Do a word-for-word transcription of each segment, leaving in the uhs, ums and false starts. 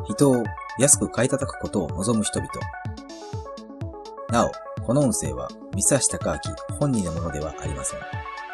人を安く買い叩くことを望む人々。なお、この音声は三橋貴明本人のものではありません。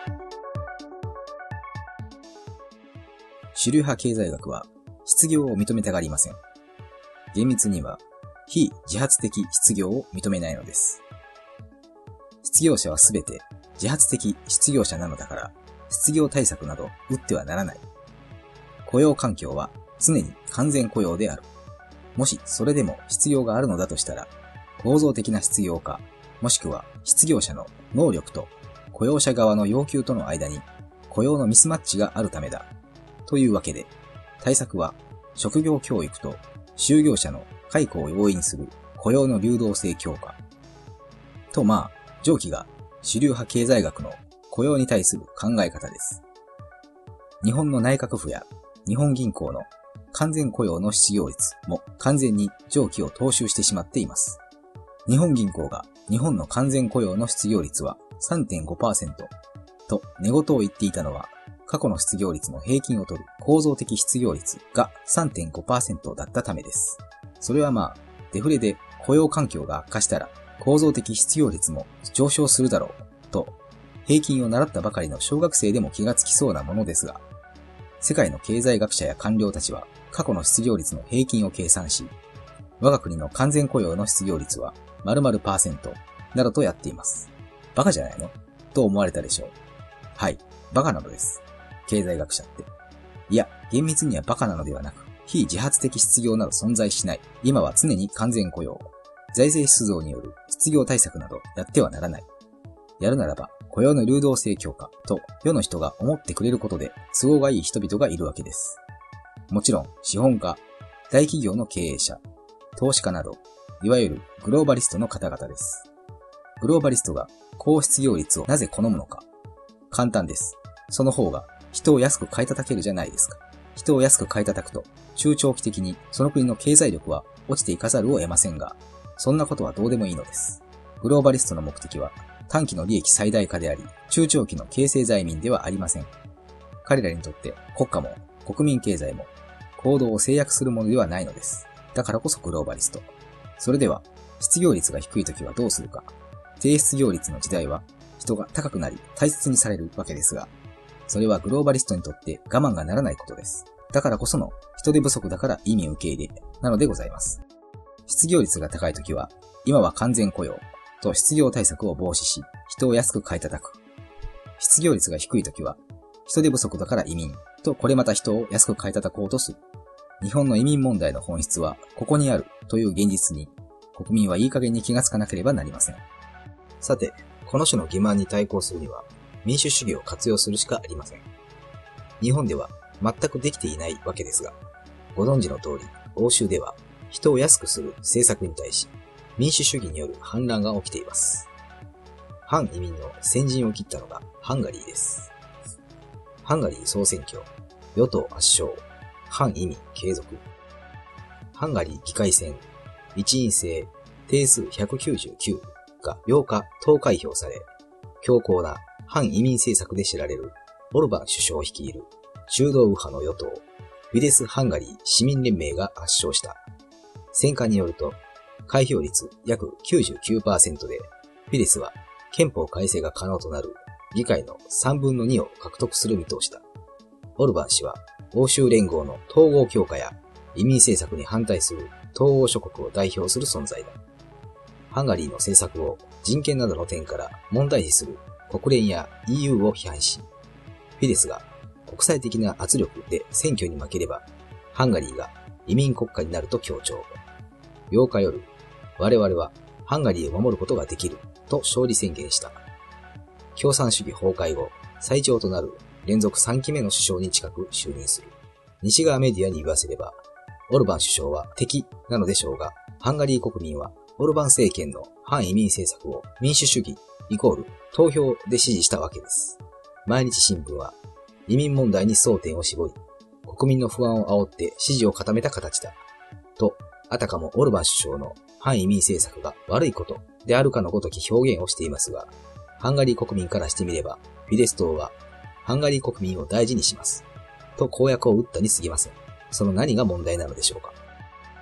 主流派経済学は失業を認めたがりません。厳密には非自発的失業を認めないのです。失業者はすべて自発的失業者なのだから、失業対策など打ってはならない。雇用環境は常に完全雇用である。もしそれでも失業があるのだとしたら、構造的な失業か、もしくは失業者の能力と雇用者側の要求との間に雇用のミスマッチがあるためだ。というわけで、対策は職業教育と就業者の解雇を容易にする雇用の流動性強化。とまあ、上記が主流派経済学の雇用に対する考え方です。日本の内閣府や日本銀行の完全雇用の失業率も完全に上記を踏襲してしまっています。日本銀行が日本の完全雇用の失業率は さんてんごパーセント と寝言を言っていたのは、過去の失業率の平均を取る構造的失業率が さんてんごパーセント だったためです。それはまあ、デフレで雇用環境が悪化したら構造的失業率も上昇するだろうと、平均を習ったばかりの小学生でも気がつきそうなものですが、世界の経済学者や官僚たちは過去の失業率の平均を計算し、我が国の完全雇用の失業率は〇〇パーセントなどとやっています。バカじゃないのと思われたでしょう。はい、バカなのです。経済学者って。いや、厳密にはバカなのではなく、非自発的失業など存在しない。今は常に完全雇用。財政出動による失業対策などやってはならない。やるならば、雇用の流動性強化と世の人が思ってくれることで都合がいい人々がいるわけです。もちろん、資本家、大企業の経営者、投資家など、いわゆるグローバリストの方々です。グローバリストが高失業率をなぜ好むのか。簡単です。その方が人を安く買い叩けるじゃないですか。人を安く買い叩くと、中長期的にその国の経済力は落ちていかざるを得ませんが、そんなことはどうでもいいのです。グローバリストの目的は短期の利益最大化であり、中長期の形成財民ではありません。彼らにとって国家も国民経済も行動を制約するものではないのです。だからこそグローバリスト。それでは、失業率が低いときはどうするか。低失業率の時代は人が高くなり大切にされるわけですが、それはグローバリストにとって我慢がならないことです。だからこその人手不足だから意味受け入れなのでございます。失業率が高いときは、今は完全雇用と失業対策を防止し、人を安く買い叩く。失業率が低いときは、人手不足だから移民とこれまた人を安く買い叩こうとする。日本の移民問題の本質はここにあるという現実に、国民はいい加減に気がつかなければなりません。さて、この種の欺瞞に対抗するには、民主主義を活用するしかありません。日本では全くできていないわけですが、ご存知の通り、欧州では人を安くする政策に対し、民主主義による反乱が起きています。反移民の先陣を切ったのがハンガリーです。ハンガリー総選挙、与党圧勝、反移民継続。ハンガリー議会選、一院制、定数ひゃくきゅうじゅうきゅうがようか投開票され、強硬な反移民政策で知られるオルバン首相を率いる中道右派の与党、フィデス・ハンガリー市民連盟が圧勝した。選果によると、開票率約 きゅうじゅうきゅうパーセント で、フィデスは憲法改正が可能となる議会のさんぶんのにを獲得する見通しだ。オルバン氏は欧州連合の統合強化や移民政策に反対する東欧諸国を代表する存在だ。ハンガリーの政策を人権などの点から問題視する国連や イーユー を批判し、フィデスが国際的な圧力で選挙に負ければ、ハンガリーが移民国家になると強調。ようか夜、我々はハンガリーを守ることができると勝利宣言した。共産主義崩壊後、最長となる連続さんきめの首相に近く就任する。西側メディアに言わせれば、オルバン首相は敵なのでしょうが、ハンガリー国民はオルバン政権の反移民政策を民主主義イコール投票で支持したわけです。毎日新聞は移民問題に争点を絞り、国民の不安を煽って支持を固めた形だ。と、あたかもオルバン首相の反移民政策が悪いことであるかのごとき表現をしていますが、ハンガリー国民からしてみれば、フィデス党はハンガリー国民を大事にします。と公約を打ったに過ぎません。その何が問題なのでしょうか。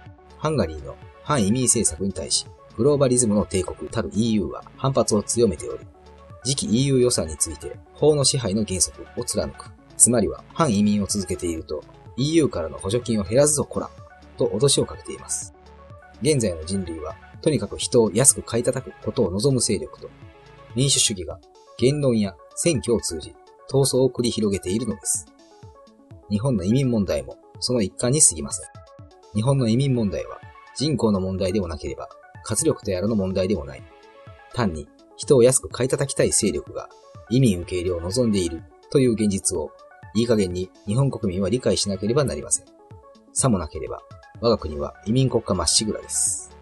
ハンガリーの反移民政策に対し、グローバリズムの帝国たる イーユー は反発を強めており、次期 イーユー 予算について法の支配の原則を貫く。つまりは反移民を続けていると イーユー からの補助金を減らすぞこらと脅しをかけています。現在の人類はとにかく人を安く買い叩くことを望む勢力と民主主義が言論や選挙を通じ闘争を繰り広げているのです。日本の移民問題もその一環に過ぎません。日本の移民問題は人口の問題でもなければ活力とやらの問題でもない。単に人を安く買い叩きたい勢力が移民受け入れを望んでいるという現実をいい加減に日本国民は理解しなければなりません。さもなければ我が国は移民国家まっしぐらです。